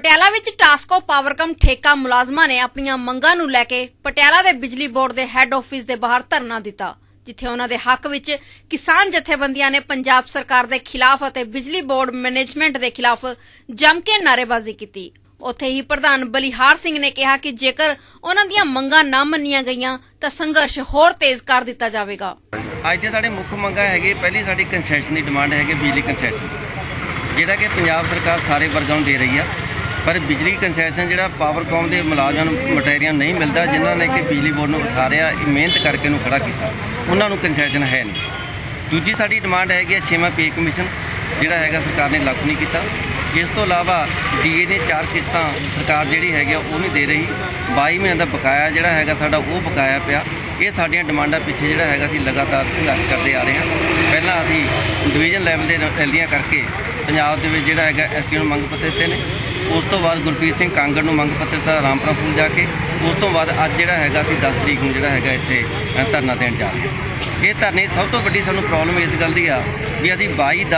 ਪਟਿਆਲਾ ਵਿੱਚ ਟਾਸਕੋ ਪਾਵਰਕਮ ਠੇਕਾ ਮੁਲਾਜ਼ਮਾਂ ਨੇ ਆਪਣੀਆਂ ਮੰਗਾਂ ਨੂੰ ਲੈ ਕੇ ਪਟਿਆਲਾ ਦੇ ਬਿਜਲੀ ਬੋਰਡ ਦੇ ਹੈੱਡ ਆਫਿਸ ਦੇ ਬਾਹਰ ਧਰਨਾ ਦਿੱਤਾ, ਜਿੱਥੇ ਉਹਨਾਂ ਦੇ ਹੱਕ ਵਿੱਚ ਕਿਸਾਨ ਜਥੇਬੰਦੀਆਂ ਨੇ ਪੰਜਾਬ ਸਰਕਾਰ ਦੇ ਖਿਲਾਫ ਅਤੇ ਬਿਜਲੀ ਬੋਰਡ ਮੈਨੇਜਮੈਂਟ ਦੇ ਖਿਲਾਫ ਜੰਮ ਕੇ ਨਾਅਰੇਬਾਜ਼ੀ ਕੀਤੀ। ਉੱਥੇ ਹੀ ਪ੍ਰਧਾਨ ਬਲਿਹਾਰ ਸਿੰਘ ਨੇ ਕਿਹਾ ਕਿ ਜੇਕਰ ਉਹਨਾਂ ਦੀਆਂ ਮੰਗਾਂ ਨਾ ਮੰਨੀਆਂ ਗਈਆਂ ਤਾਂ ਸੰਘਰਸ਼ ਹੋਰ ਤੇਜ਼ ਕਰ ਦਿੱਤਾ ਜਾਵੇਗਾ। ਅੱਜ ਦੇ ਸਾਡੇ ਮੁੱਖ ਮੰਗਾਂ ਹੈਗੇ, ਪਹਿਲੀ ਸਾਡੀ ਕੰਸੈਸ਼ਨ ਦੀ ਡਿਮਾਂਡ ਹੈਗੀ ਬਿਜਲੀ ਕੰਸੈਸ਼ਨ, ਜਿਹੜਾ ਕਿ ਪੰਜਾਬ ਸਰਕਾਰ ਸਾਰੇ ਵਰਗਾਂ ਨੂੰ ਦੇ ਰਹੀ ਆ, ਪਰ ਬਿਜਲੀ ਕੰਸੈਸ਼ਨ ਜਿਹੜਾ ਪਾਵਰਕਾਮ ਦੇ ਮੁਲਾਜ਼ਮਾਂ ਨੂੰ ਮਟੀਰੀਅਲ ਨਹੀਂ ਮਿਲਦਾ, ਜਿਨ੍ਹਾਂ ਨੇ ਕਿ ਬਿਜਲੀ ਬੋਰਡ ਨੂੰ ਵਸਾਰਿਆ, ਮਿਹਨਤ ਕਰਕੇ ਨੂੰ ਖੜਾ ਕੀਤਾ, ਉਹਨਾਂ ਨੂੰ ਕੰਸੈਸ਼ਨ ਹੈ ਨਹੀਂ। ਦੂਜੀ ਸਾਡੀ ਡਿਮਾਂਡ ਹੈਗੀ 6ਵਾਂ ਪੇ ਕਮਿਸ਼ਨ, ਜਿਹੜਾ ਹੈਗਾ ਸਰਕਾਰ ਨੇ ਲਾਗੂ ਨਹੀਂ ਕੀਤਾ। ਇਸ ਤੋਂ ਇਲਾਵਾ ਡੀਏ ਨੇ 4 ਕਿਸ਼ਤਾਂ ਸਰਕਾਰ ਜਿਹੜੀ ਹੈਗੀ ਉਹ ਨਹੀਂ ਦੇ ਰਹੀ, 22 ਮਹੀਨੇ ਦਾ ਬਕਾਇਆ ਜਿਹੜਾ ਹੈਗਾ ਸਾਡਾ ਉਹ ਬਕਾਇਆ ਪਿਆ। ਇਹ ਸਾਡੀਆਂ ਡਿਮਾਂਡਾਂ ਪਿੱਛੇ ਜਿਹੜਾ ਹੈਗਾ ਅਸੀਂ ਲਗਾਤਾਰ ਸੰਘਰਸ਼ ਕਰਦੇ ਆ ਰਹੇ ਹਾਂ। ਪਹਿਲਾਂ ਅਸੀਂ ਡਿਵੀਜ਼ਨ ਲੈਵਲ ਦੇ ਰੈਲੀਆਂ ਕਰਕੇ ਪੰਜਾਬ ਦੇ ਵਿੱਚ ਜਿਹੜਾ ਹੈਗਾ ਐਸਟੀ ਨੂੰ ਮੰਗ ਪੱਤਰ ਦਿੱਤੇ ਨੇ, ਉਸ ਤੋਂ ਬਾਅਦ ਗੁਰਪ੍ਰੀਤ ਸਿੰਘ ਕਾਂਗੜ ਨੂੰ ਮੰਗ ਪੱਤਰ ਦਿੱਤਾ ਰਾਮਪੁਰਾ ਸਕੂਲ ਜਾ ਕੇ, ਉਸ ਤੋਂ ਬਾਅਦ ਅੱਜ ਜਿਹੜਾ ਹੈਗਾ ਅਸੀਂ 10 ਤਰੀਕ ਨੂੰ ਜਿਹੜਾ ਹੈਗਾ ਇੱਥੇ ਧਰਨਾ ਦੇਣ ਜਾ ਰਹੇ ਹਾਂ। ਇਹ ਧਰਨੇ ਸਭ ਤੋਂ ਵੱਡੀ ਸਾਨੂੰ ਪ੍ਰੋਬਲਮ ਇਸ ਗੱਲ ਦੀ ਆ ਵੀ ਅਸੀਂ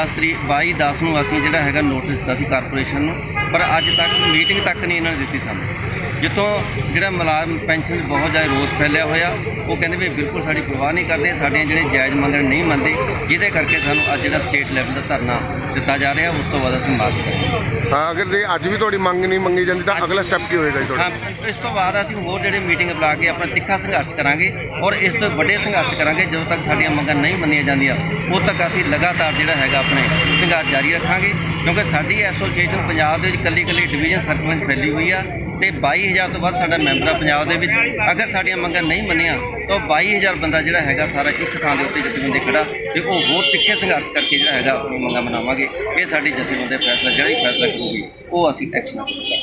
22/10 ਨੂੰ ਅਸੀਂ ਜਿਹੜਾ ਹੈਗਾ ਨੋਟਿਸ ਦਿੱਤਾ ਸੀ ਕਾਰਪੋਰੇਸ਼ਨ ਨੂੰ, ਪਰ ਅੱਜ ਤੱਕ ਮੀਟਿੰਗ ਤੱਕ ਨਹੀਂ ਇਹਨਾਂ ਨੇ ਦਿੱਤੀ ਸਾਨੂੰ। ਜਿੱਥੋਂ ਜਿਹੜਾ ਮੁਲਾਜ਼ਮ ਪੈਨਸ਼ਨ ਬਹੁਤ ਜ਼ਿਆਦਾ ਰੋਸ ਫੈਲਿਆ ਹੋਇਆ, ਉਹ ਕਹਿੰਦੇ ਵੀ ਬਿਲਕੁਲ ਸਾਡੀ ਪਰਵਾਹ ਨਹੀਂ ਕਰਦੇ, ਸਾਡੀਆਂ ਜਿਹੜੇ ਜਾਇਜ਼ ਮੰਗਾਂ ਨਹੀਂ ਮੰਨਦੇ, ਜਿਹਦੇ ਕਰਕੇ ਸਾਨੂੰ ਅੱਜ ਜਿਹੜਾ ਸਟੇਟ ਲੈਵਲ ਦਾ ਧਰਨਾ ਦਿੱਤਾ ਜਾ ਰਿਹਾ, ਉਸ ਤੋਂ ਬਾਅਦ ਅਸੀਂ ਮਾਰਚ ਕਰਾਂਗੇ। ਹਾਂ, ਅਗਰ ਜੇ ਅੱਜ ਵੀ ਤੁਹਾਡੀ ਮੰਗ ਨਹੀਂ ਮੰਗੀ ਜਾਂਦੀ ਤਾਂ ਅਗਲਾ ਸਟੈਪ ਕੀ ਹੋਏਗਾ ਜੀ ਤੁਹਾਡਾ? ਹਾਂ, ਇਸ ਤੋਂ ਬਾਅਦ ਅਸੀਂ ਹੋਰ ਜਿਹੜੇ ਮੀਟਿੰਗ ਬੁਲਾ ਕੇ ਆਪਣਾ ਤਿੱਖਾ ਸੰਘਰਸ਼ ਕਰਾਂਗੇ ਔਰ ਇਸ ਤੋਂ ਵੱਡੇ ਸੰਘਰਸ਼ ਕਰਾਂਗੇ। ਜਦੋਂ ਤੱਕ ਸਾਡੀਆਂ ਮੰਗਾਂ ਨਹੀਂ ਮੰਨੀਆਂ ਜਾਂਦੀਆਂ ਉਦੋਂ ਤੱਕ ਅਸੀਂ ਲਗਾਤਾਰ ਜਿਹੜਾ ਹੈਗਾ ਆਪਣੇ ਸੰਘਰਸ਼ ਜਾਰੀ ਰੱਖਾਂਗੇ, ਕਿਉਂਕਿ ਸਾਡੀ ਐਸੋਸੀਏਸ਼ਨ ਪੰਜਾਬ ਦੇ ਵਿੱਚ ਇਕੱਲੀ ਡਿਵੀਜ਼ਨ ਸਰਕਲ ਵਿੱਚ ਫੈਲੀ ਹੋਈ ਆ ਤੇ 22,000 ਤੋਂ ਵੱਧ ਸਾਡਾ ਮੈਂਬਰ ਆ ਪੰਜਾਬ ਦੇ ਵਿੱਚ। ਅਗਰ ਸਾਡੀਆਂ ਮੰਗਾਂ ਨਹੀਂ ਮੰਨੀਆਂ ਤਾਂ 22,000 ਬੰਦਾ ਜਿਹੜਾ ਹੈਗਾ ਸਾਰਾ ਇੱਕ ਥਾਂ ਦੇ ਉੱਤੇ ਜਥੇਬੰਦੀ ਖੜਾ ਤੇ ਉਹ ਹੋਰ ਤਿੱਖੇ ਸੰਘਰਸ਼ ਕਰਕੇ ਜਿਹੜਾ ਹੈਗਾ ਆਪਣੀ ਮੰਗਾਂ ਮਨਾਵਾਂਗੇ। ਇਹ ਸਾਡੀ ਜਥੇਬੰਦੀ ਦਾ ਫੈਸਲਾ, ਜਿਹੜਾ ਹੀ ਫੈਸਲਾ ਕਰੂਗੀ ਉਹ ਅਸੀਂ ਐਕਸ਼ਨ ਕਰਾਂਗੇ।